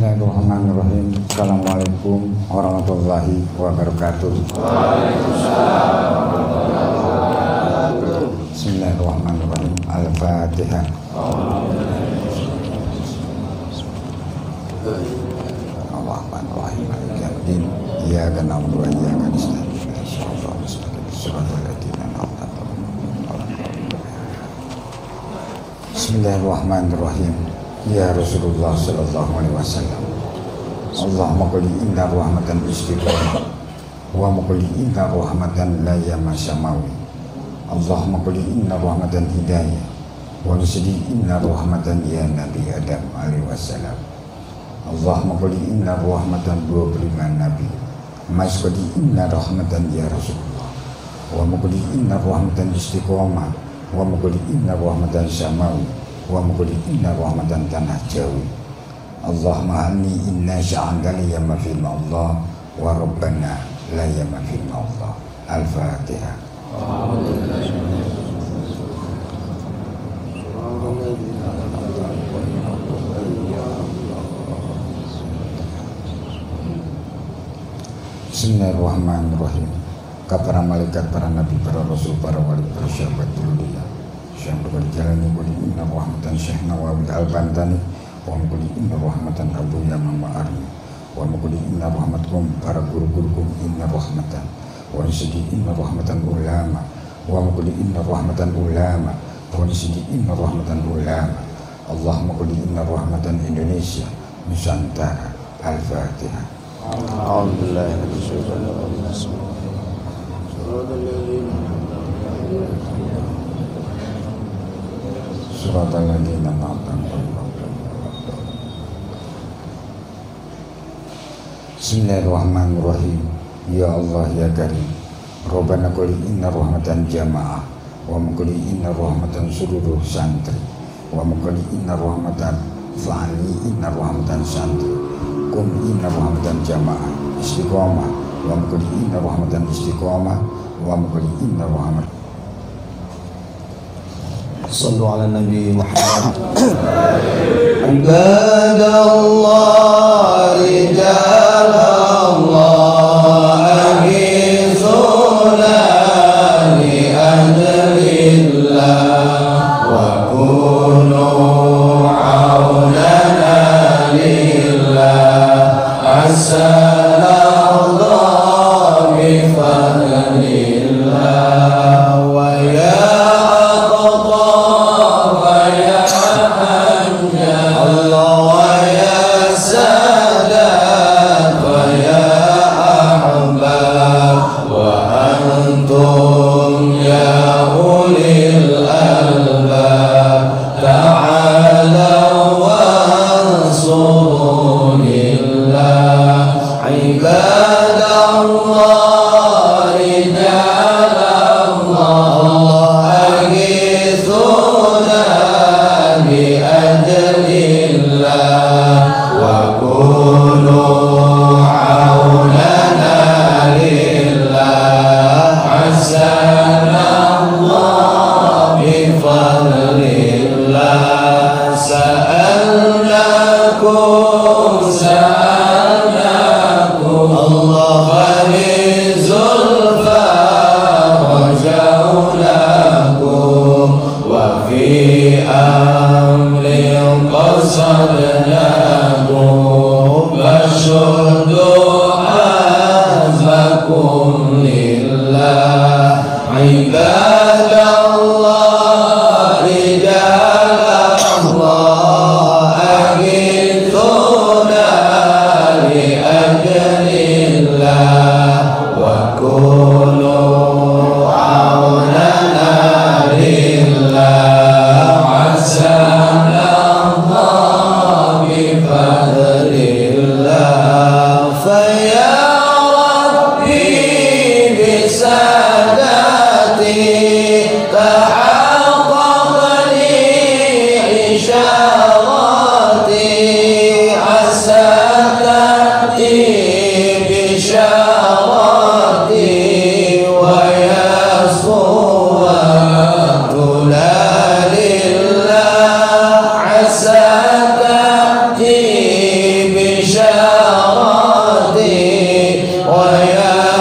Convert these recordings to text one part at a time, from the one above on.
Bismillahirrahmanirrahim. Assalamualaikum warahmatullahi wabarakatuh. Bismillahirrahmanirrahim. Al-Fatihah. Ar-Rahmanir-Rahim. Maliki yaumiddin. Iyyaka na'budu wa iyyaka nasta'in. Shiratal ladzina an'amta 'alaihim. Bismillahirrahmanirrahim. Ya Rasulullah sallallahu alaihi wasallam. Allahumma qul inna rahmatan istiqamah wa qul inna rahmatan la yamasamawi. Allahumma qul inna rahmatan hidayah wa nusdi inna rahmatan ya Nabi Adam alaihi wasallam. Allahumma qul inna rahmatan 25 nabi. Masqadi inna rahmatan ya Rasulullah. Wa qul inna rahmatan istiqamah wa qul inna rahmatan samawi. Wa mukuli inna rahmatan tanah jawi. Allahumma anni inna sya'andali ya mafil Allah wa rabbana la ya mafil Allah. Al-Fatihah. Bismillahirrahmanirrahim. Para malaikat, para nabi, para rasul, para wali, para sahabat dunia yang berjalan mengikuti inna rahmatan Syekh Nawawi Al-Bantani wa mengikuti inna rahmatan Abu Yaman Ma'arni wa mengikuti inna rahmatkum para guru-gurukum inna rahmatan wa nisidi inna rahmatan ulama wa mengikuti inna rahmatan ulama wa nisidi inna rahmatan ulama. Allahumma qul inna rahmatan Indonesia Nusantara. Al-Fatihah. Alhamdulillah. Suratul ladzina an'amta 'alaihim. Bismillahirrahmanirrahim. Ya Allah ya Karim. Rabbana qul inna rahmatan jamaah wa qul inna rahmatan seluruh santri wa qul inna rahmatan fa'ali inna rahmatan santri kum inna rahmatan jamaah istiqamah wa qul inna rahmatan istiqamah wa qul inna rahmatan. Sallu ala Nabi Muhammad. Ibadallah, rijalallah, aghithuna li ajlillah wa kunu aunana lillah. As'alallah bi fadlillah wa ya wa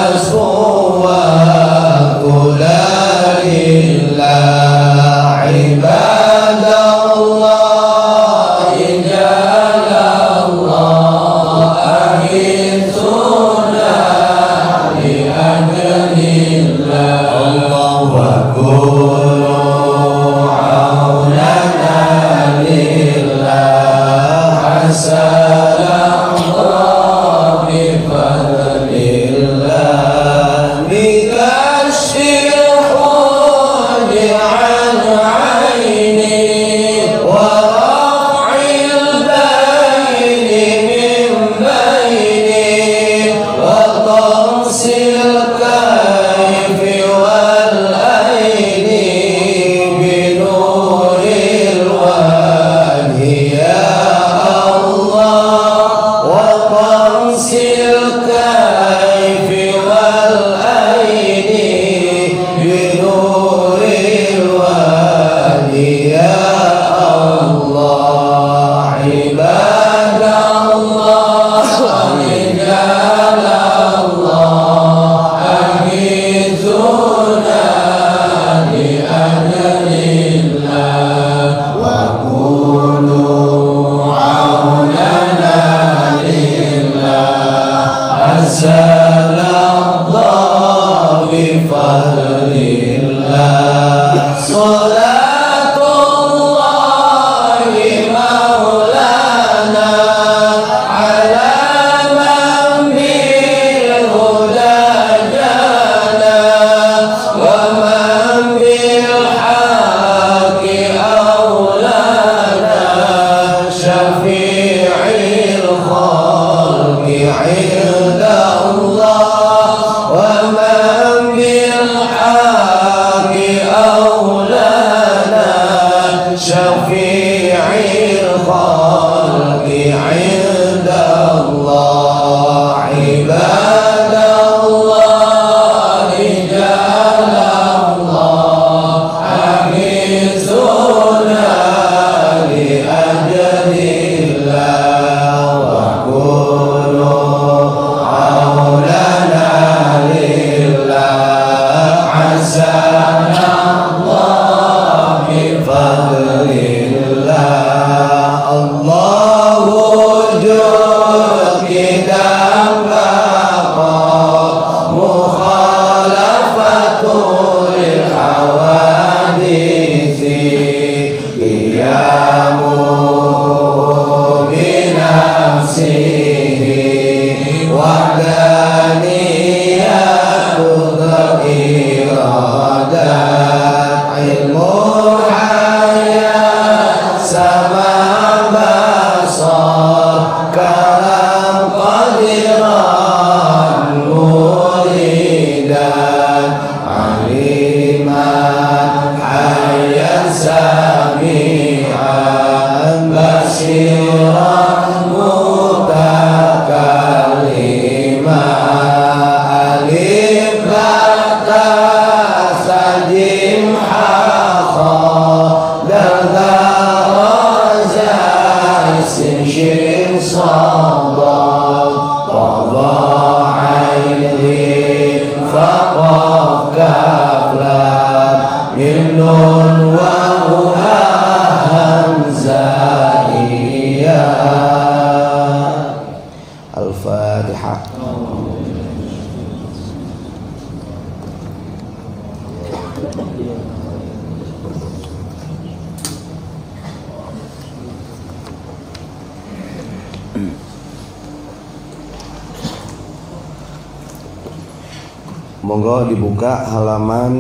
Monggo dibuka halaman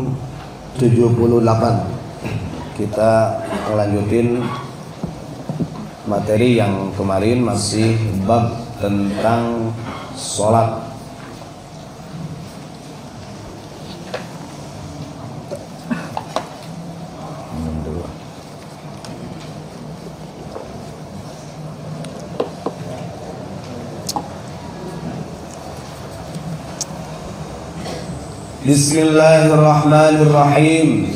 78. Kita lanjutin materi yang kemarin, masih bab tentang sholat. Bismillahirrahmanirrahim.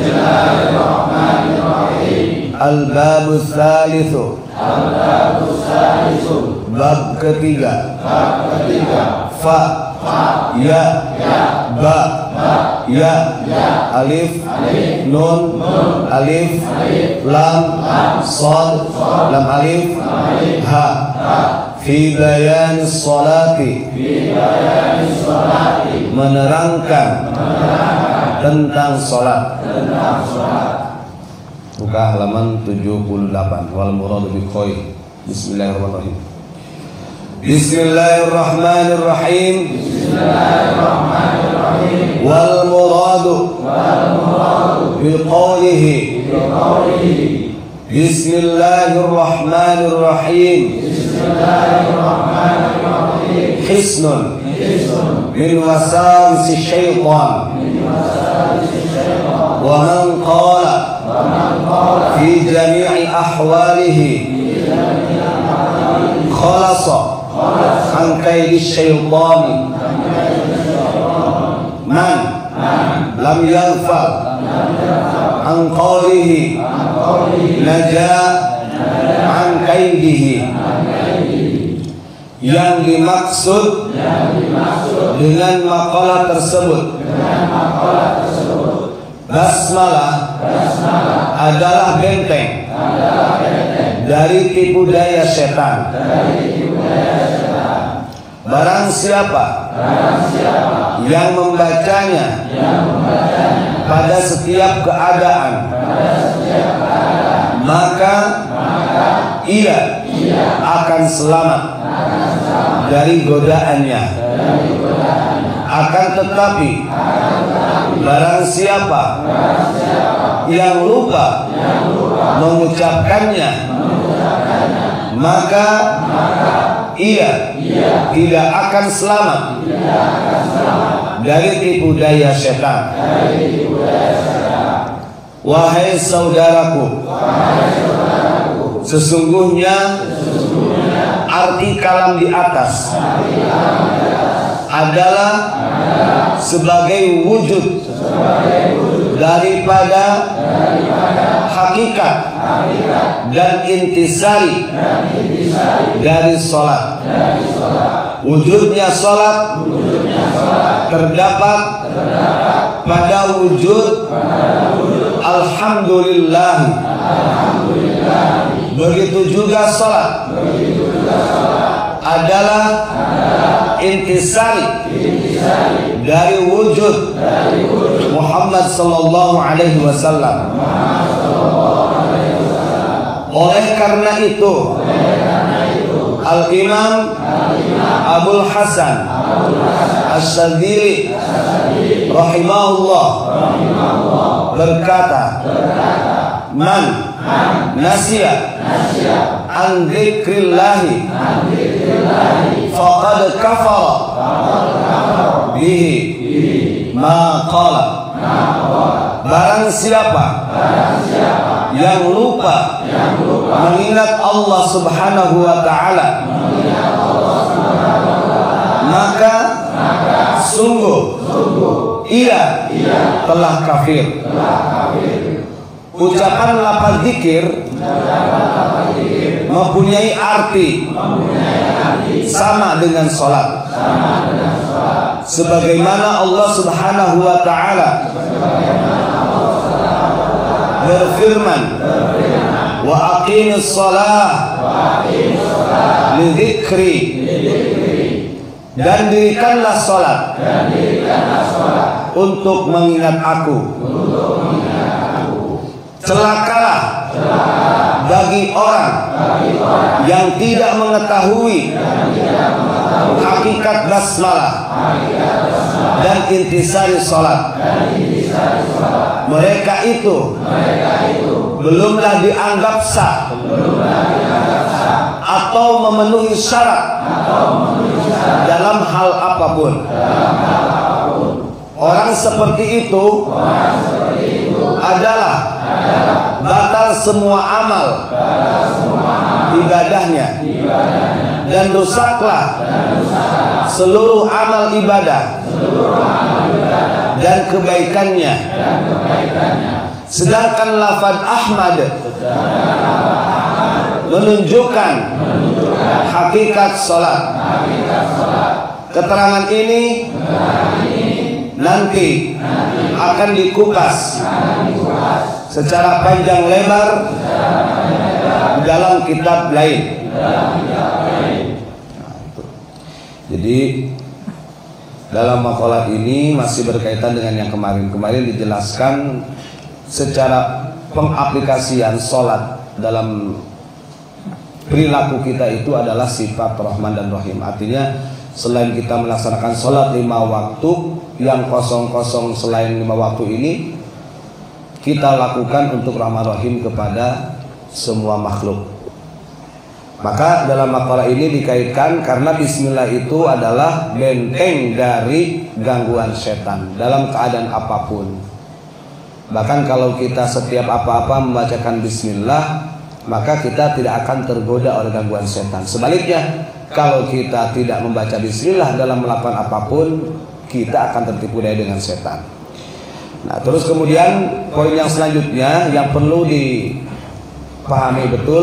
Bismillahirrahmanirrahim. Al-babus salisu. Al-babus salisu. Bab ketiga. Bab ketiga. Fa. ya, ba, ya, alif, nun, alif, lam, shad, lam alif, ha. Fi bayan sholati, menerangkan tentang sholat. Buka halaman 78. Wal muradu bi khair. Bismillahirrahmanirrahim. Bismillahirrahmanirrahim. Wal muradu bi qawlihi. Bismillahirrahmanirrahim. Hisnun min wasawisi syaitan. Wa man qala fi jami'i ahwalihi khalasa an kaidi syaitani. Man lam yaghfal an qawlihi naja an kaidihi. Yang dimaksud dengan makalah tersebut, basmalah adalah benteng dari tipu daya setan. Barang siapa yang membacanya pada setiap keadaan, maka ia akan selamat dari godaannya. Akan tetapi barang siapa yang lupa mengucapkannya, maka ia tidak akan selamat dari tipu daya setan. Wahai saudaraku, sesungguhnya arti kalam di atas adalah sebagai wujud daripada hakikat dan intisari dari sholat. Wujudnya sholat terdapat pada wujud alhamdulillah. Begitu juga sholat adalah intisari dari wujud Muhammad sallallahu alaihi wasallam. Oleh karena itu, Al-Imam Abul Hasan Asy-Syadzili rahimahullah berkata, man nasiya an dzikrillahi faqad kafara bihi ma qala. Barang siapa yang lupa mengingat Allah Subhanahu wa taala, maka sungguh ia telah kafir. Ucapan lafaz zikir mempunyai arti sama dengan sholat. Sebagaimana Allah Subhanahu wa taala berfirman, wa aqimis shalah li dzikri, dan dirikanlah salat untuk mengingat aku. Celakalah bagi orang yang tidak mengetahui hakikat basmalah dan intisari salat. Mereka itu belumlah dianggap sah atau memenuhi syarat dalam hal apapun. Orang seperti itu adalah batal semua amal ibadahnya, dan rusaklah seluruh amal ibadah dan kebaikannya. Sedangkan lafaz Ahmad menunjukkan hakikat salat. keterangan ini nanti akan dikupas secara panjang lebar dalam kitab lain. Jadi dalam makalah ini masih berkaitan dengan yang kemarin dijelaskan secara pengaplikasian sholat dalam perilaku kita itu adalah sifat Rahman dan Rahim. Artinya selain kita melaksanakan sholat 5 waktu, yang kosong-kosong selain 5 waktu ini kita lakukan untuk Rahman Rahim kepada semua makhluk. Maka dalam makalah ini dikaitkan karena bismillah itu adalah benteng dari gangguan setan dalam keadaan apapun. Bahkan kalau kita setiap apa-apa membacakan bismillah, maka kita tidak akan tergoda oleh gangguan setan. Sebaliknya, kalau kita tidak membaca bismillah dalam melakukan apapun, kita akan tertipu daya dengan setan. Nah, terus kemudian poin yang selanjutnya yang perlu dipahami betul,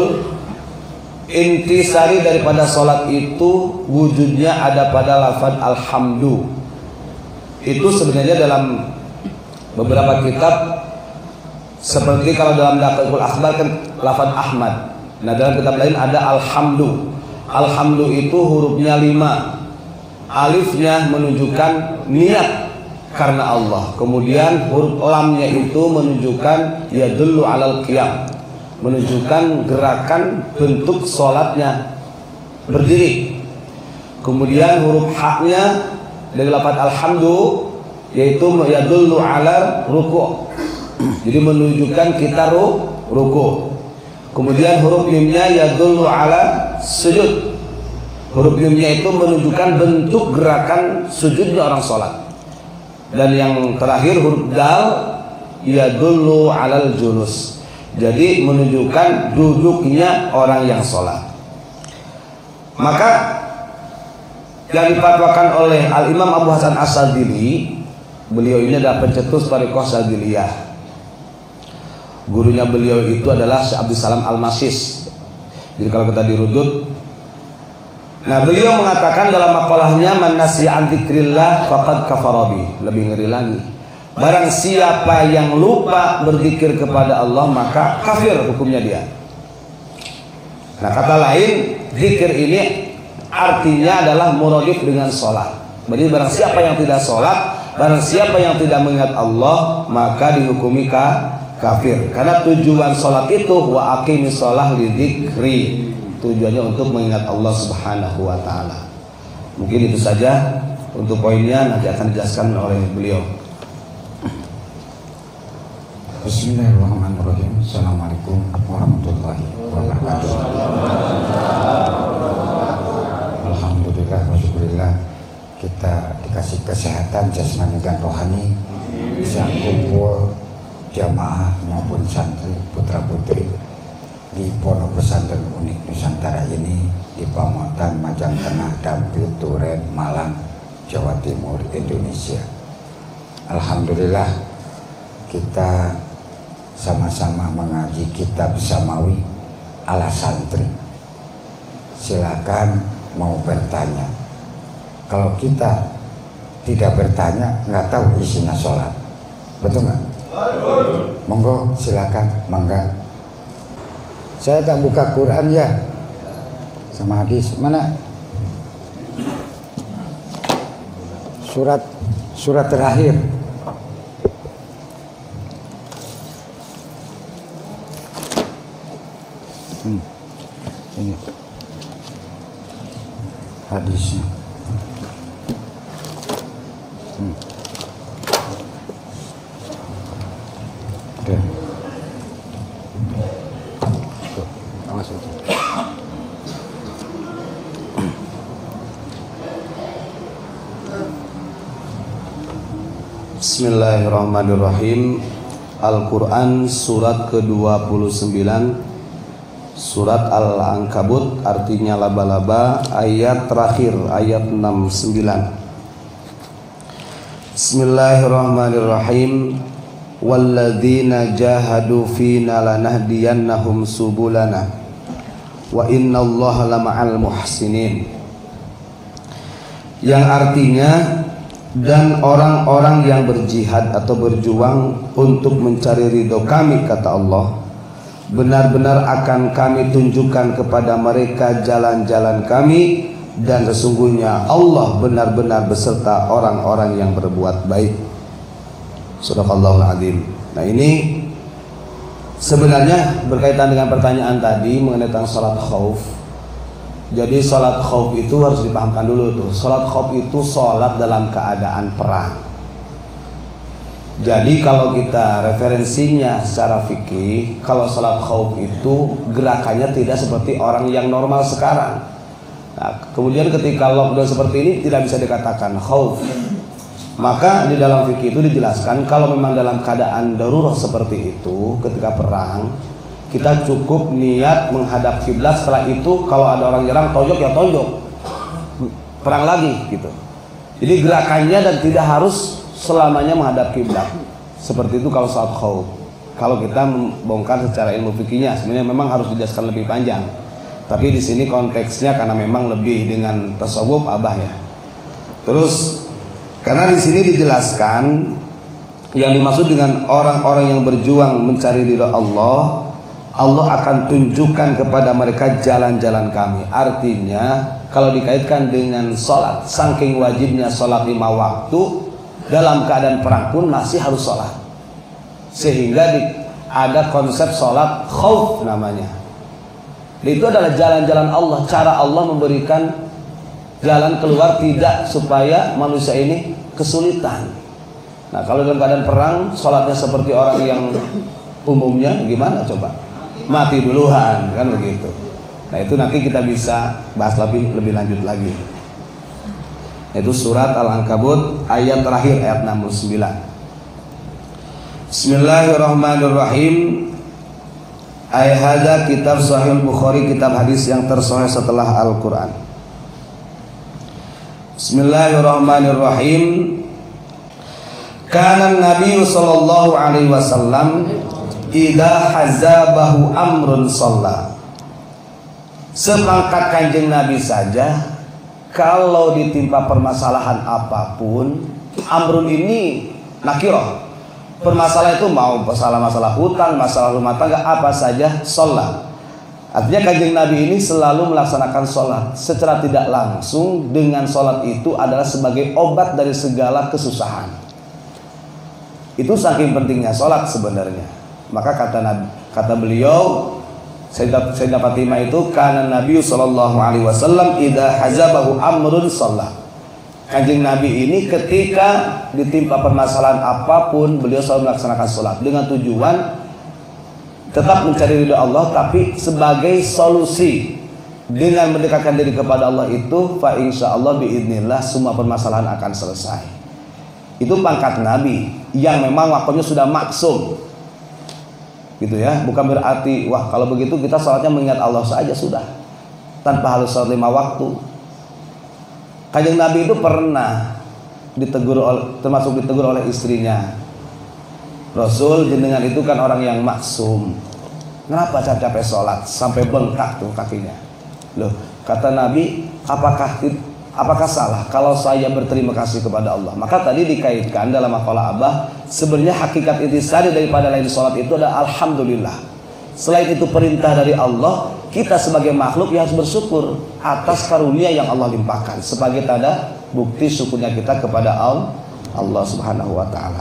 intisari daripada sholat itu wujudnya ada pada lafaz alhamdu. Itu sebenarnya dalam beberapa kitab, seperti kalau dalam Daqaiqul Akhbar kan lafaz Ahmad. Nah, dalam kitab lain ada alhamdu. Alhamdu itu hurufnya 5. Alifnya menunjukkan niat karena Allah. Kemudian huruf lamnya itu menunjukkan yadullu alal qiyam, menunjukkan gerakan bentuk sholatnya berdiri. Kemudian huruf haknya dari lafaz alhamdu yaitu yadullu ala ruku', jadi menunjukkan kita ruku'. Kemudian huruf mimnya yadullu ala sujud. Huruf mimnya itu menunjukkan bentuk gerakan sujudnya orang sholat. Dan yang terakhir huruf dal yadullu alal julus, jadi menunjukkan duduknya orang yang sholat. Maka yang difatwakan oleh Al-Imam Abu Hasan As-Sadili, beliau ini adalah pencetus Thariqah Sadiliyah. Gurunya beliau itu adalah Syekh Abdul Salam Al-Masis. Jadi kalau kita dirudut, nah beliau mengatakan dalam makalahnya, man nasiya an dzikrillah faqad kafara bi. Lebih ngeri lagi, barang siapa yang lupa berzikir kepada Allah maka kafir hukumnya dia. Nah, kata lain, zikir ini artinya adalah muradif dengan sholat. Jadi barang siapa yang tidak sholat, barang siapa yang tidak mengingat Allah, maka dihukumi kafir. Karena tujuan sholat itu wa aqimis sholah lidzikri, tujuannya untuk mengingat Allah Subhanahu wa ta'ala. Mungkin itu saja untuk poinnya, nanti akan dijelaskan oleh beliau. Bismillahirrahmanirrahim. Assalamualaikum warahmatullahi wabarakatuh. Alhamdulillah wa syukurillah, kita dikasih kesehatan jasmani dan rohani, bisa kumpul jamaah maupun santri putra putri di Pondok Pesantren Unik Nusantara ini di Pamotan, Majang Tengah, Dampit, Duren, Malang, Jawa Timur, Indonesia. Alhamdulillah, kita sama-sama mengaji kitab Samawi ala santri. Silakan mau bertanya. Kalau kita tidak bertanya, nggak tahu isinya sholat. Betul nggak? Monggo silakan, mangga. Saya tak buka Quran ya, sama hadis. Mana surat terakhir? Ini hadisnya. Oke. Awas aja. Bismillahirrahmanirrahim. Al-Quran surat ke-29, surat Al-Ankabut, artinya laba-laba, ayat terakhir, ayat 69. Bismillahirrahmanirrahim. Walladzina jahadu fina lanahdiyannahum subulana wa innallaha lama'al muhsinin. yang artinya dan orang-orang yang berjihad atau berjuang untuk mencari ridho kami, kata Allah, benar-benar akan kami tunjukkan kepada mereka jalan-jalan kami, dan sesungguhnya Allah benar-benar beserta orang-orang yang berbuat baik. Sadaqallahul adzim. Nah, ini sebenarnya berkaitan dengan pertanyaan tadi mengenai tentang salat khauf. Jadi salat khauf itu harus dipahamkan dulu tuh. Salat khauf itu salat dalam keadaan perang. Jadi kalau kita referensinya secara fikih, kalau salat khauf itu gerakannya tidak seperti orang yang normal sekarang. Nah, kemudian ketika lockdown seperti ini tidak bisa dikatakan khauf. Maka di dalam fikih itu dijelaskan kalau memang dalam keadaan darurat seperti itu, ketika perang, kita cukup niat menghadap kiblat. Setelah itu kalau ada orang nyerang, tonjok ya tonjok, perang lagi gitu. Jadi gerakannya dan tidak harus selamanya menghadap kiblat. Seperti itu kalau salat khauf. Kalau kita membongkar secara ilmu fikihnya, sebenarnya memang harus dijelaskan lebih panjang. Tapi di sini konteksnya karena memang lebih dengan tasawuf abah ya. Terus karena di sini dijelaskan yang dimaksud dengan orang-orang yang berjuang mencari ridha Allah, Allah akan tunjukkan kepada mereka jalan-jalan kami. Artinya kalau dikaitkan dengan sholat, saking wajibnya sholat 5 waktu, dalam keadaan perang pun masih harus sholat. Sehingga ada konsep sholat khauf namanya. Itu adalah jalan-jalan Allah, cara Allah memberikan jalan keluar tidak supaya manusia ini kesulitan. Nah, kalau dalam keadaan perang sholatnya seperti orang yang umumnya gimana coba? Mati duluan kan begitu. Nah, itu nanti kita bisa bahas lebih lanjut lagi. Itu surat Al-Ankabut ayat terakhir, ayat 69. Bismillahirrahmanirrahim. Ayat hadza kitab Sahih Bukhari, kitab hadis yang tersahih setelah Al-Quran. Bismillahirrahmanirrahim. Kana Nabi sallallahu alaihi wasallam idza hazabahu amrun shalla. Sepangkat Kanjeng Nabi saja kalau ditimpa permasalahan apapun, amrun ini nakirah. Permasalahan itu mau masalah hutang, masalah rumah tangga, apa saja, sholat. Artinya Kanjeng Nabi ini selalu melaksanakan sholat secara tidak langsung. Dengan sholat itu adalah sebagai obat dari segala kesusahan. Itu saking pentingnya sholat sebenarnya. Maka kata beliau, Sayyidah Fatimah itu, karena Nabi sallallahu alaihi wasallam idza hazabahu amrun sholat. Kanjeng Nabi ini ketika ditimpa permasalahan apapun, beliau selalu melaksanakan sholat dengan tujuan tetap mencari ridha Allah, tapi sebagai solusi dengan mendekatkan diri kepada Allah itu, fa insyaallah biidznillah semua permasalahan akan selesai. Itu pangkat Nabi yang memang waktunya sudah maksum, gitu ya. Bukan berarti wah kalau begitu kita sholatnya mengingat Allah saja sudah, tanpa harus sholat 5 waktu. Kanjeng Nabi itu pernah termasuk ditegur oleh istrinya. Rasul jenengan itu kan orang yang maksum, kenapa capek sholat sampai bengkak tuh kakinya? Loh, kata Nabi, apakah salah kalau saya berterima kasih kepada Allah? Maka tadi dikaitkan dalam makalah Abah, sebenarnya hakikat intisari daripada lain sholat itu adalah alhamdulillah. Selain itu perintah dari Allah, kita sebagai makhluk yang harus bersyukur atas karunia yang Allah limpahkan sebagai tanda bukti syukurnya kita kepada Allah Subhanahu wa taala.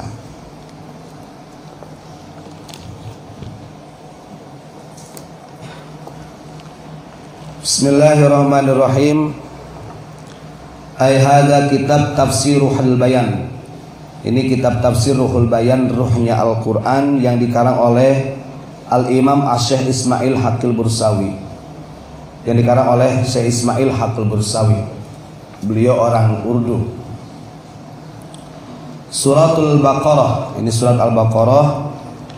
Bismillahirrahmanirrahim. Ay hadza kitab tafsir Ruhul Bayan. Ini kitab tafsir Ruhul Bayan, ruhnya Al-Qur'an, yang dikarang oleh Al-Imam Syekh Ismail Haqqil Bursawi, yang dikarang oleh Syekh Ismail Haqqil Bursawi. Beliau orang Urdu. Suratul Baqarah, ini surat Al-Baqarah.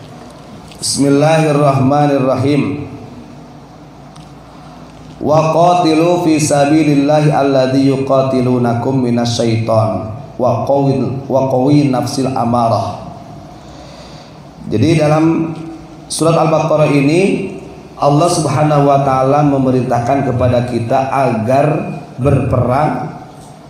Bismillahirrahmanirrahim. Wa qatilu fi sabilillahi alladzi yuqatilunakum minasyaiton wa qawi nafsil amarah. Jadi dalam surat Al-Baqarah ini Allah Subhanahu wa taala memerintahkan kepada kita agar berperang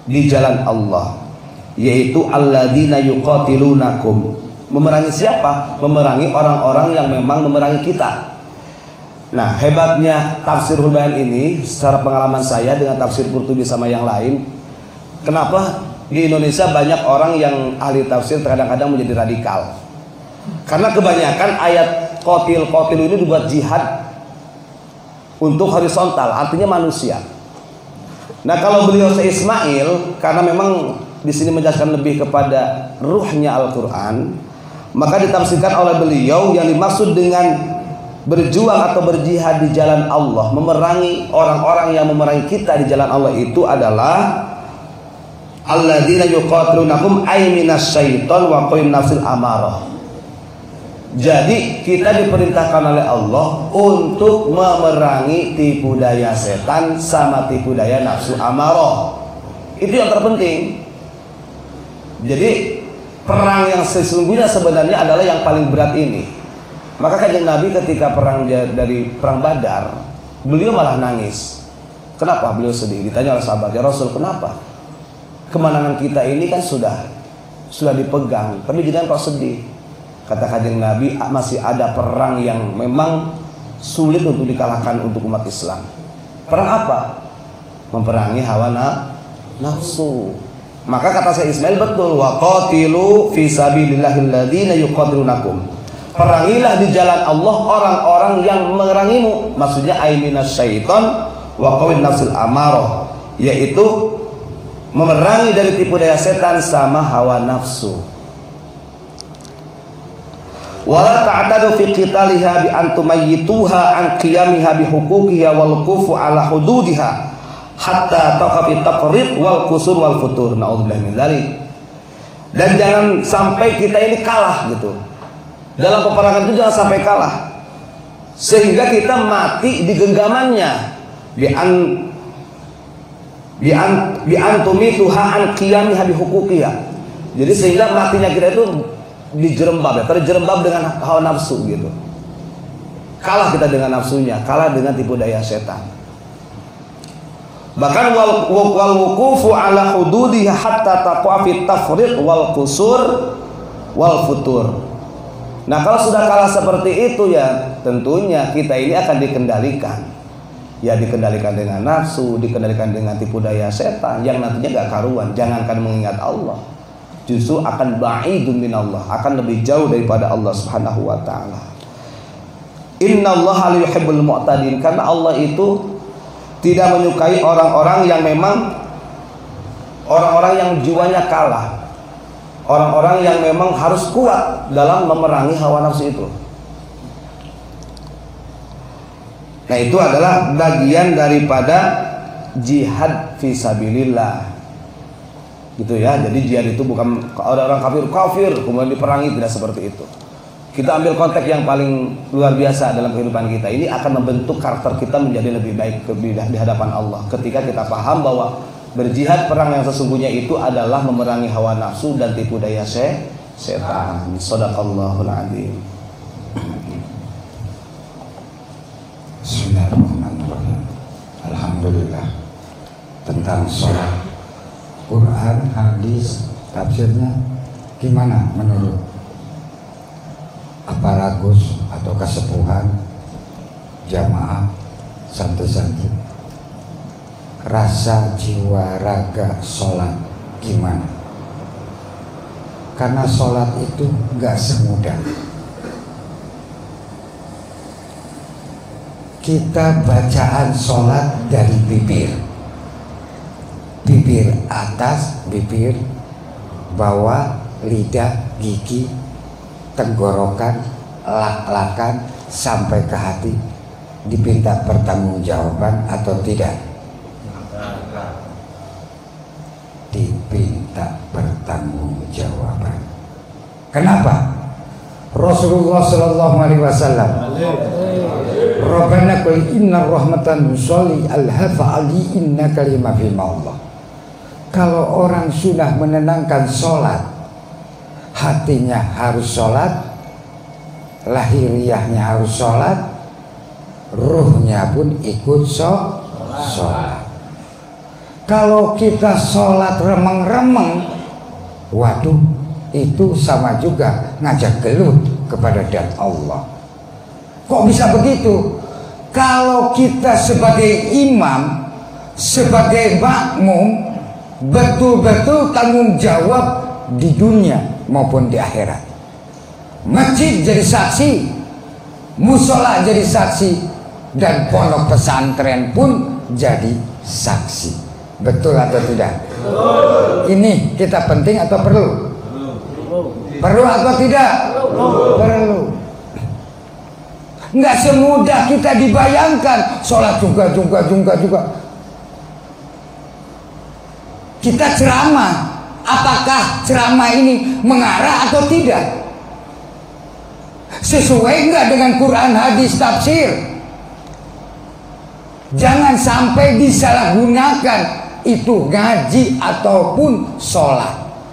di jalan Allah, yaitu alladzina yuqatilunakum. Memerangi siapa? Memerangi orang-orang yang memang memerangi kita. Nah, hebatnya tafsirul bayan ini secara pengalaman saya dengan tafsir Qurtubi sama yang lain, kenapa di Indonesia banyak orang yang ahli tafsir kadang-kadang menjadi radikal? Karena kebanyakan ayat qatil ini dibuat jihad untuk horizontal, artinya manusia. Nah, kalau beliau Ismail karena memang di sini menjelaskan lebih kepada ruhnya Al-Qur'an, maka ditafsirkan oleh beliau yang dimaksud dengan berjuang atau berjihad di jalan Allah, memerangi orang-orang yang memerangi kita di jalan Allah itu adalah alladzina yuqatilunakum ay minasyaiton wa qawin nafsil amarah. Jadi kita diperintahkan oleh Allah untuk memerangi tipu daya setan sama tipu daya nafsu amarah. Itu yang terpenting. Jadi perang yang sesungguhnya sebenarnya adalah yang paling berat ini. Maka Kanjeng Nabi ketika dari perang Badar, beliau malah nangis. Kenapa beliau sedih? Ditanya oleh sahabat, ya Rasul, kenapa? Kemenangan kita ini kan sudah dipegang, tapi jangan kau sedih. Kata Kanjeng Nabi, masih ada perang yang memang sulit untuk dikalahkan untuk umat Islam. Perang apa? Memperangi hawa nafsu. Maka kata saya Ismail betul, wa qatilu fi sabilillahil ladzina yuqatilunakum. Perangilah di jalan Allah orang-orang yang memerangimu. Maksudnya aiminas syaitan wa qawin nafsil amarah, yaitu memerangi dari tipu daya setan sama hawa nafsu. Wala ta'tadu fi qitaliha bi antumayyituha an qiyamiha bi huquqiha wal qufu ala hududiha hatta taqafi taqrid wal qusur wal futur. Naudzubillahi min dzalik. Dan jangan sampai kita ini kalah gitu. Dalam peperangan itu jangan sampai kalah sehingga kita mati di genggamannya. Bi antumituha an qiyamiha bi huquqiha. Jadi sehingga matinya kita itu dijerembab, terjerembab dengan hawa nafsu gitu. Kalah kita dengan nafsunya, kalah dengan tipu daya setan. Bahkan wal wuqufu ala hududiha hatta taqwa fi tafriq wal qusur wal futur. Nah, kalau sudah kalah seperti itu ya tentunya kita ini akan dikendalikan. Ya dikendalikan dengan nafsu, dikendalikan dengan tipu daya setan yang nantinya gak karuan. Jangankan mengingat Allah, justru akan ba'idun minallah, akan lebih jauh daripada Allah Subhanahu wa taala. Innallaha la yuhibbul mu'tadin, karena Allah itu tidak menyukai orang-orang yang memang orang-orang yang jiwanya kalah. Orang-orang yang memang harus kuat dalam memerangi hawa nafsu itu. Nah, itu adalah bagian daripada jihad fisabilillah. Gitu ya. Jadi jihad itu bukan orang-orang kafir kemudian diperangi, tidak seperti itu. Kita ambil konteks yang paling luar biasa dalam kehidupan kita. Ini akan membentuk karakter kita menjadi lebih baik di hadapan Allah. Ketika kita paham bahwa berjihad perang yang sesungguhnya itu adalah memerangi hawa nafsu dan tipu daya setan. Shadaqallahul adzim. Bismillahirrahmanirrahim. Alhamdulillah. Tentang sholat, Quran, hadis, tafsirnya gimana menurut? Apa ragus atau kesepuhan, jamaah, santri-santri? Rasa jiwa raga sholat gimana? Karena sholat itu gak semudah kita bacaan sholat dari bibir atas, bibir bawah, lidah, gigi, tenggorokan, lak-lakan sampai ke hati. Dipinta pertanggungjawaban atau tidak? Dipinta pertanggungjawaban. Kenapa? Rasulullah sallallahu alaihi wasallam, Rabbana qul inna rahmatan musalli alhafa ali inna kalimah fi Allah. Kalau orang sudah menenangkan sholat, hatinya harus sholat, lahiriahnya harus sholat, ruhnya pun ikut sholat. Kalau kita sholat remeng-remeng, waduh, itu sama juga ngajak gelut kepada zat Allah. Kok bisa begitu? Kalau kita sebagai imam, sebagai makmum, betul-betul tanggung jawab di dunia maupun di akhirat. Masjid jadi saksi, musola jadi saksi, dan pondok pesantren pun jadi saksi. Betul atau tidak? Ini kita penting atau perlu? Perlu atau tidak? Perlu. Nggak semudah kita dibayangkan. Sholat juga. Kita ceramah, apakah ceramah ini mengarah atau tidak? Sesuai nggak dengan Quran, hadis, tafsir? Jangan sampai disalahgunakan itu ngaji ataupun sholat.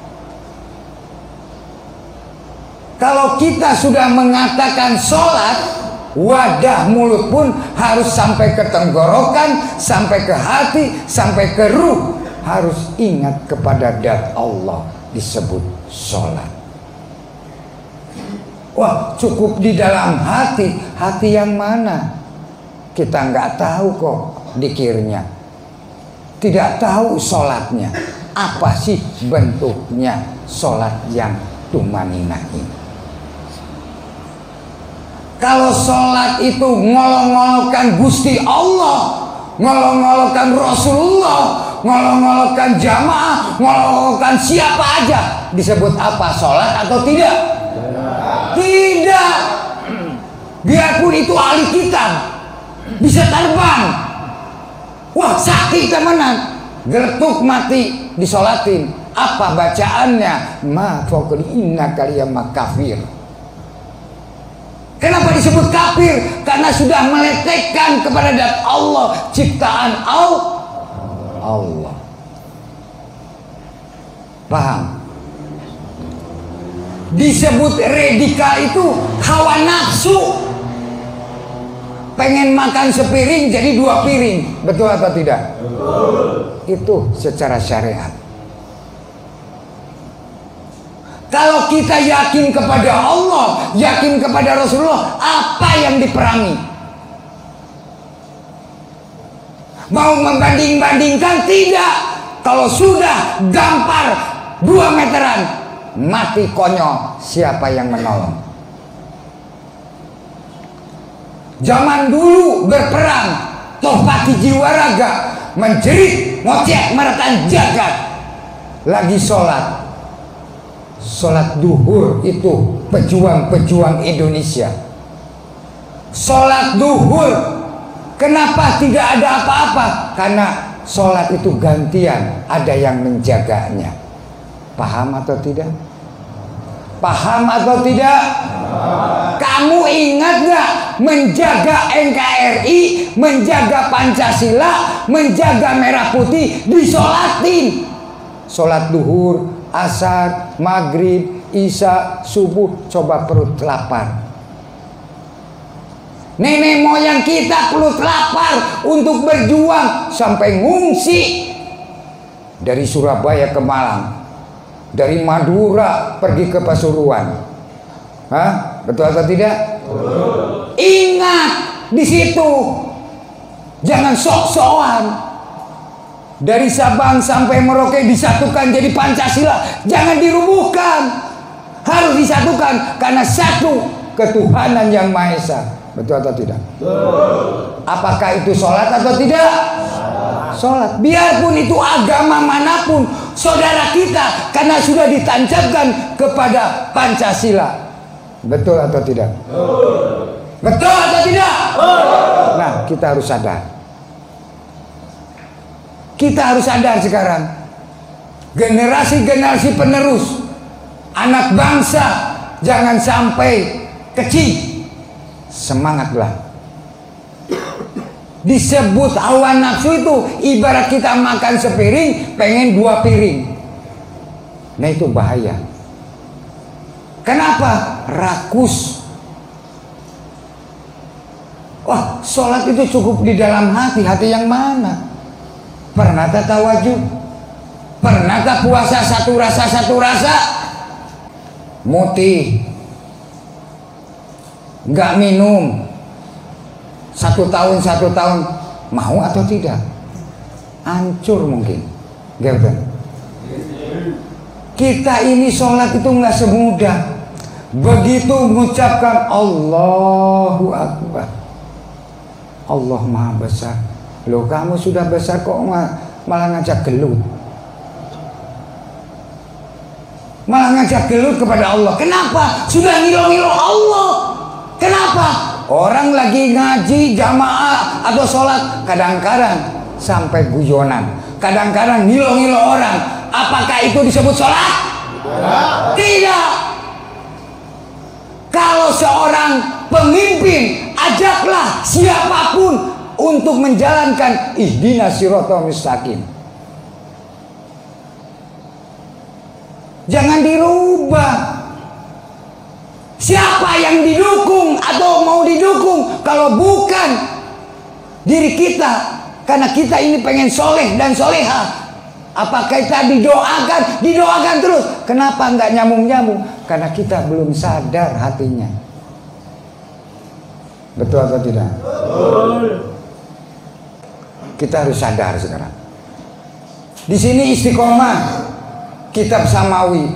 Kalau kita sudah mengatakan sholat, wadah mulut pun harus sampai ke tenggorokan, sampai ke hati, sampai ke ruh. Harus ingat kepada zat Allah, disebut sholat. Wah, cukup di dalam hati. Hati yang mana? Kita nggak tahu kok dikirnya. Tidak tahu sholatnya. Apa sih bentuknya sholat yang tumaninah ini? Kalau sholat itu ngolong-ngolongkan Gusti Allah, ngolong-ngolongkan Rasulullah, ngolong-ngolongkan jamaah, ngolong-ngolongkan siapa aja, disebut apa? Sholat atau tidak? Tidak. Biarpun itu ahli kitab, bisa terbang, wah sakit temenan, geletuk mati disolatin. Apa bacaannya? Ma faqul inna kaliyama kafir. Kenapa disebut kafir? Karena sudah meletekkan kepada zat Allah, ciptaan Allah. Paham? Disebut radikal itu hawa nafsu. Pengen makan sepiring jadi 2 piring. Betul atau tidak? Betul. Itu secara syariat. Kalau kita yakin kepada Allah, yakin kepada Rasulullah, apa yang diperangi? Mau membanding-bandingkan? Tidak. Kalau sudah gampar 2 meteran, mati konyol, siapa yang menolong? Zaman dulu berperang, tohpati jiwa raga, menjerit, ngoceh, meratan jagat. Lagi sholat duhur itu pejuang-pejuang Indonesia. Sholat duhur, kenapa tidak ada apa-apa? Karena sholat itu gantian, ada yang menjaganya. Paham atau tidak? Paham atau tidak? Kamu ingat gak menjaga NKRI, menjaga Pancasila, menjaga merah putih, disolatin? Sholat duhur, asar, maghrib, isya, subuh, coba perut lapar. Nenek moyang kita perut lapar untuk berjuang sampai ngungsi dari Surabaya ke Malang, dari Madura pergi ke Pasuruan. Hah? Betul atau tidak? Betul. Ingat di situ, jangan sok-sokan. Dari Sabang sampai Merauke disatukan jadi Pancasila, jangan dirubuhkan. Harus disatukan karena satu ketuhanan yang Maha Esa. Betul atau tidak? Betul. Apakah itu sholat atau tidak? Sholat. Biarpun itu agama manapun, saudara kita, karena sudah ditancapkan kepada Pancasila. Betul atau tidak? Betul. Betul atau tidak? Betul. Nah, kita harus sadar. Kita harus sadar sekarang. Generasi-generasi penerus, anak bangsa, jangan sampai kecil. Semangatlah. Disebut hawa nafsu itu ibarat kita makan sepiring pengen 2 piring. Nah, itu bahaya. Kenapa? Rakus. Wah, sholat itu cukup di dalam hati. Hati yang mana? Pernah tak tawajud? Pernah tak puasa satu rasa? Mutih, nggak minum 1 tahun, mau atau tidak? Hancur mungkin, gitu. Kita ini sholat itu nggak semudah. Begitu mengucapkan Allahu Akbar, Allah Maha Besar. Loh, kamu sudah besar kok malah ngajak gelut? Malah ngajak gelut kepada Allah. Kenapa? Sudah ngilo-ngilo Allah. Kenapa? Orang lagi ngaji jamaah atau sholat, kadang-kadang sampai guyonan, kadang-kadang ngilo-ngilo orang. Apakah itu disebut sholat? Tidak. Kalau seorang pemimpin, ajaklah siapapun untuk menjalankan ihdinas siratal mustaqim. Jangan dirubah. Siapa yang didukung atau mau didukung kalau bukan diri kita? Karena kita ini pengen soleh dan soleha. Apakah kita didoakan terus? Kenapa nggak nyambung-nyambung? Karena kita belum sadar hatinya. Betul atau tidak? Kita harus sadar sekarang. Di sini istiqomah, kitab Samawi,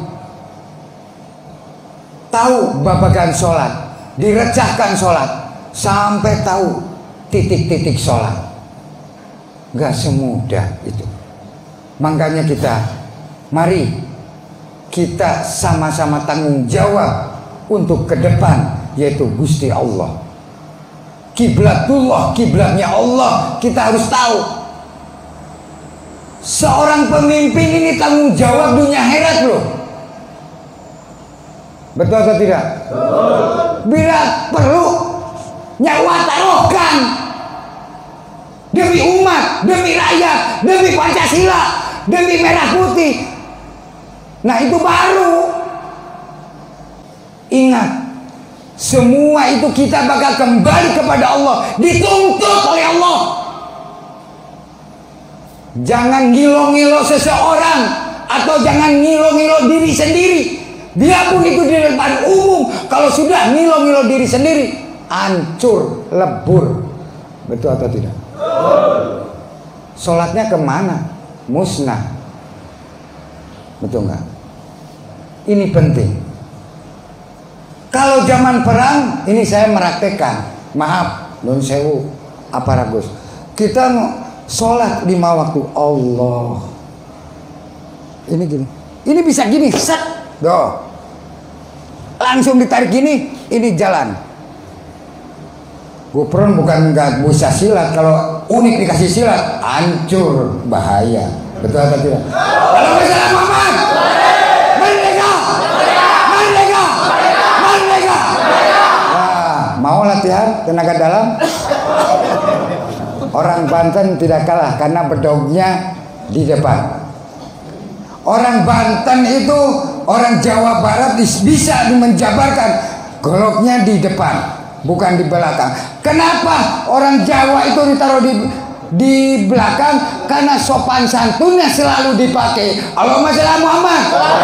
tahu babagan sholat, direcahkan sholat, sampai tahu titik-titik sholat. Gak semudah itu. Makanya mari kita sama-sama tanggung jawab untuk ke depan, yaitu Gusti Allah. Kiblatullah, kiblatnya Allah, kita harus tahu. Seorang pemimpin ini tanggung jawab dunia akhirat loh. Betul atau tidak? Bila perlu nyawa taruhkan demi umat, demi rakyat, demi Pancasila, demi merah putih. Nah itu baru. Ingat, semua itu kita bakal kembali kepada Allah, dituntut oleh Allah. Jangan ngilo-ngilo seseorang, atau jangan ngilo-ngilo diri sendiri. Biarpun itu di depan umum, kalau sudah ngilo-ngilo diri sendiri, hancur, lebur. Betul atau tidak? Sholatnya kemana? Musnah. Betul nggak? Ini penting. Kalau zaman perang, ini saya meraktekkan. Maaf, nun sewu, aparagus. Kita sholat 5 waktu. Allah. Ini gini. Ini bisa gini, set. Doh. Langsung ditarik gini, ini jalan. Gupron bukan nggak bisa silat. Kalau unik dikasih silat, hancur, bahaya. Betul atau tidak? Kalau misalnya Muhammad, merdeka, merdeka, merdeka. Wah, mau latihan tenaga dalam? Orang Banten tidak kalah karena bedognya di depan. Orang Banten itu, orang Jawa Barat bisa menjabarkan goloknya di depan, bukan di belakang. Kenapa orang Jawa itu ditaruh di belakang? Karena sopan santunnya selalu dipakai. Allahumma sholli ala Muhammad.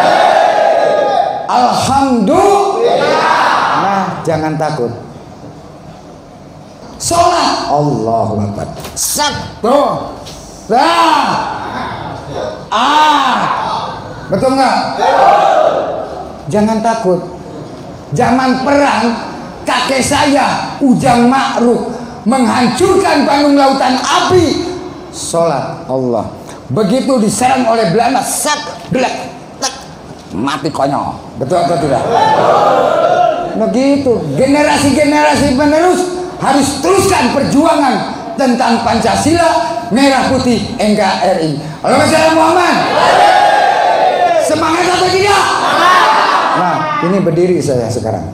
Alhamdulillah. Nah, jangan takut. Sholat Allahu Akbar. Satu. Betul nggak? Jangan takut. Zaman perang, kakek saya Ujang Ma'ruf menghancurkan Bandung Lautan Api. Sholat Allah. Begitu diserang oleh Belanda, mati konyol. Betul atau tidak? Begitu. Generasi-generasi penerus harus teruskan perjuangan tentang Pancasila, merah putih, NKRI. Allahumma sholli ala Muhammad. Semangat atau tidak? Nah, ini berdiri saya sekarang.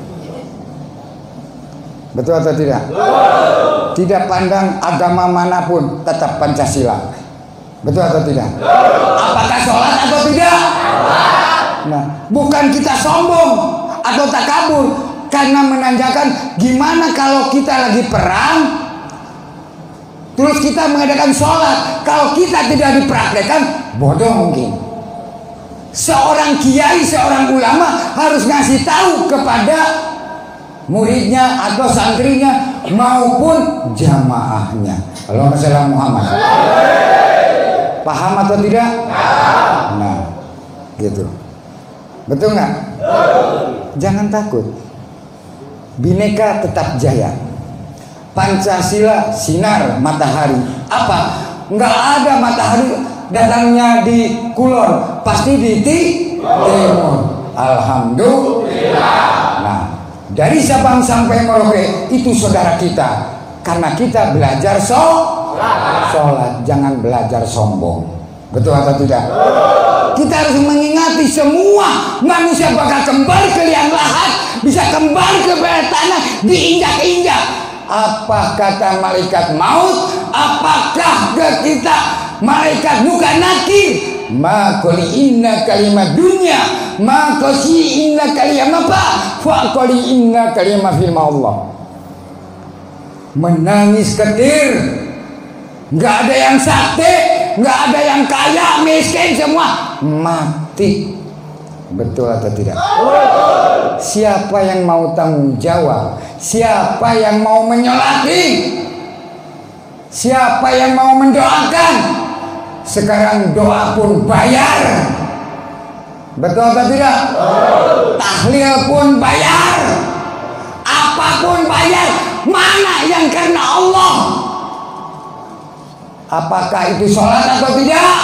Betul atau tidak? Tidak pandang agama manapun, tetap Pancasila. Betul atau tidak? Apakah sholat atau tidak? Nah, bukan kita sombong atau takabur, karena menanyakan gimana kalau kita lagi perang, Terus kita mengadakan sholat, kalau kita tidak dipraktekkan, bodoh mungkin. Seorang kiai, seorang ulama harus ngasih tahu kepada muridnya atau santrinya maupun jamaahnya. Allahumma shalli ala Muhammad. Paham atau tidak? Nah, gitu. Betul nggak? Jangan takut. Bhinneka tetap jaya. Pancasila sinar matahari. Apa? Nggak ada matahari datangnya di kulon, pasti di timur. Alhamdulillah. Nah, dari Sabang sampai Merauke itu saudara kita, karena kita belajar sholat, jangan belajar sombong. Betul atau tidak? Kita harus mengingati semua manusia bakal kembali ke liang lahat, bisa kembali ke tanah, diinjak-injak. Apa kata malaikat maut? Apakah kita malaikat bukan nakir? Ma qali inna kalimat dunya, ma qasi inna kalimat apa? Fa qali inna kalimat firman Allah. Menangis ketir, nggak ada yang sakti, nggak ada yang kaya, miskin, semua mati. Betul atau tidak? Siapa yang mau tanggung jawab? Siapa yang mau menyolati? Siapa yang mau mendoakan? Sekarang doa pun bayar. Betul atau tidak? Tahlil pun bayar. Apapun bayar. Mana yang karena Allah? Apakah itu sholat atau tidak?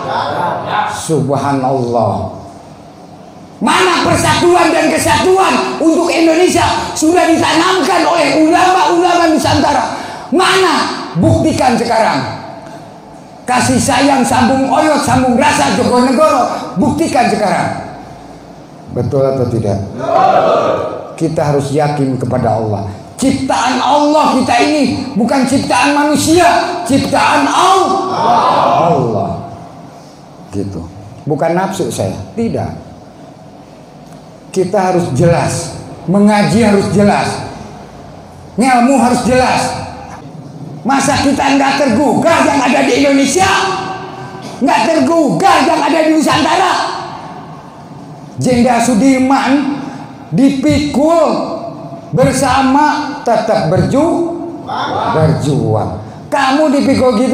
Subhanallah. Mana persatuan dan kesatuan untuk Indonesia sudah ditanamkan oleh ulama-ulama Nusantara? Mana? Buktikan sekarang. Kasih sayang sambung oyot, sambung rasa Jogonegoro. Buktikan sekarang. Betul atau tidak? Kita harus yakin kepada Allah. Ciptaan Allah kita ini bukan ciptaan manusia, ciptaan Allah. Gitu. Bukan nafsu saya, tidak. Kita harus jelas, mengaji harus jelas, ilmu harus jelas. Masa kita nggak tergugah yang ada di Indonesia, nggak tergugah yang ada di Nusantara? Jenderal Sudirman dipikul bersama tetap berjuang. Kamu dipikul gitu,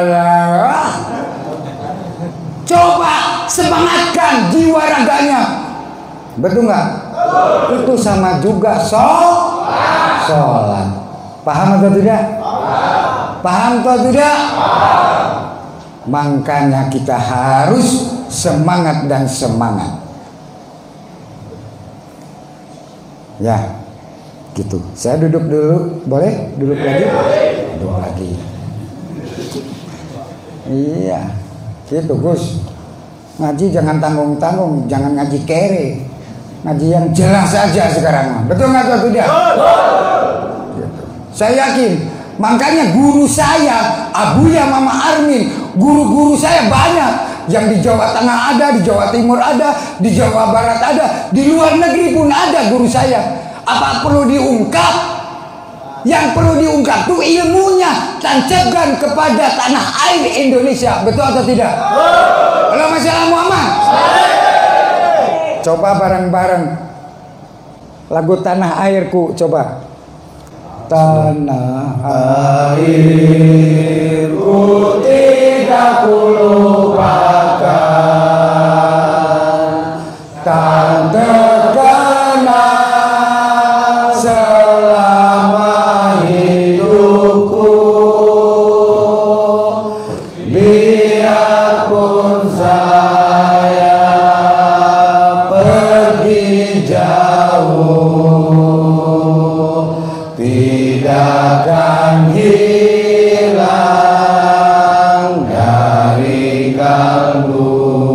coba semangatkan jiwa raganya. Betul nggak? Itu sama juga sholat. Paham atau tidak? Paham atau tidak? Makanya kita harus semangat dan semangat. Ya, gitu. Saya duduk dulu, boleh? Duduk lagi? Duduk lagi. Iya, gitu Gus. Ngaji jangan tanggung-tanggung, jangan ngaji kere. Ngaji yang jelas saja sekarang. Betul nggak atau tidak? Gitu. Saya yakin. Makanya guru saya, Abuya Mama Armin, guru-guru saya banyak. Yang di Jawa Tengah ada, di Jawa Timur ada, di Jawa Barat ada, di luar negeri pun ada guru saya. Apa perlu diungkap? Yang perlu diungkap itu ilmunya, tancapkan kepada tanah air Indonesia. Betul atau tidak? Allahumma shalli ala Muhammad. Coba bareng-bareng lagu Tanah Airku, coba. Tanah airku tidak kulupakan, tak terkenal selama hidupku, biarpun saya pergi jauh, tidak akan hilang dari kalbu.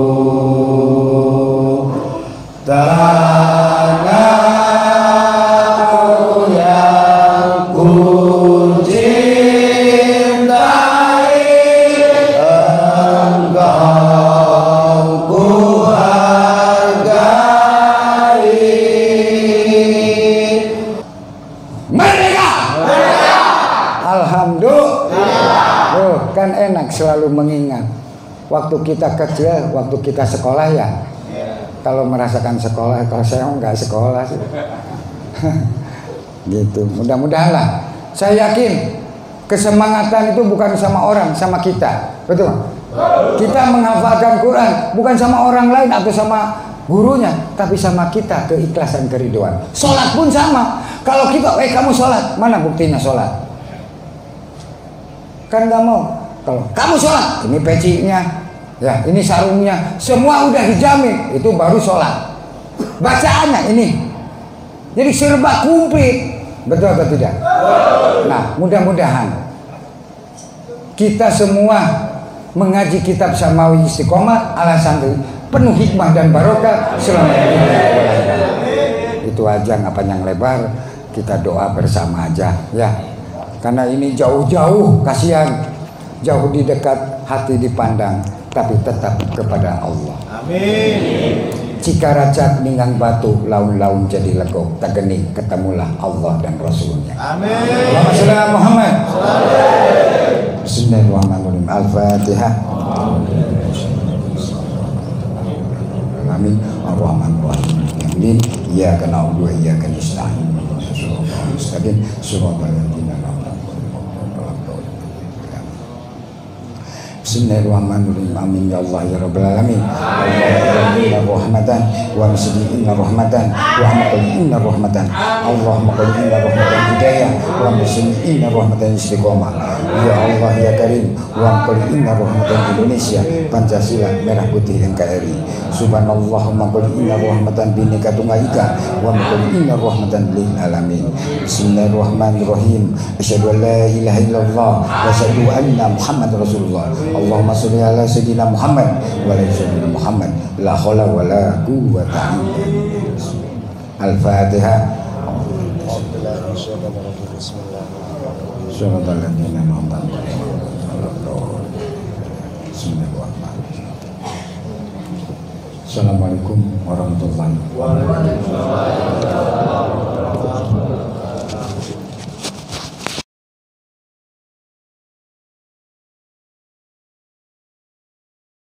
Tanahku yang ku cintai, engkau ku hargai. Merdeka! Alhamdulillah. selalu mengingat waktu kita kecil, waktu kita sekolah ya. Kalau merasakan sekolah, kalau saya nggak sekolah sih. Gitu. Mudah-mudahan lah. Saya yakin kesemangatan itu bukan sama orang, sama kita. Betul? Kita menghafalkan Quran bukan sama orang lain atau sama gurunya, tapi sama kita, keikhlasan, keriduan. Sholat pun sama. Kalau kita, kamu sholat, mana buktinya sholat? Kan nggak mau. Kalau kamu sholat, ini pecinya, ya ini sarungnya, semua udah dijamin, itu baru sholat. Bacaannya ini, jadi serba komplit, betul atau tidak? Nah, mudah-mudahan kita semua mengaji kitab Samawi Istiqomah ala santri penuh hikmah dan barokah selama ini. Itu aja, nggak panjang lebar, kita doa bersama aja ya. Karena ini jauh-jauh, kasihan, jauh di dekat, hati dipandang, tapi tetap kepada Allah. Amin. Jika racak ninggang batu, laun-laun jadi legok, tegeni ketemulah Allah dan Rasulnya. Amin. Allahumma sholli ala Muhammad. Bismillahirrahmanirrahim. Al-Fatihah. Amin. Ar-Rahmanir-Rahim. Amin. Iyyaka na'budu wa iyyaka nasta'in. Mustaqim. Shiratal ladzina an'amta 'alaihim. Bismillahirrahmanirrahim. Amin ya Allah ya Rabbal alamin. Allahumma rahmatan wa masjid inna rahmatan wa hamdul inna rahmatan. Allahumma qul inna rahmatan hidayah wa masjid inna rahmatan istiqomah. Ya Allah ya Karim wa qul inna rahmatan Indonesia, Pancasila, merah putih NKRI. Subhanallahumma qul inna rahmatan binika tunggal ika wa qul inna rahmatan lil alamin. Bismillahirrahmanirrahim. Asyhadu an la ilaha illallah wa asyhadu anna Muhammadar Rasulullah. Allahumma sholli ala sayyidina Muhammad wa ala sayyidina Muhammad. La haula wa la quwwata illa billah. Al-Fatihah. Assalamualaikum warahmatullahi wabarakatuh.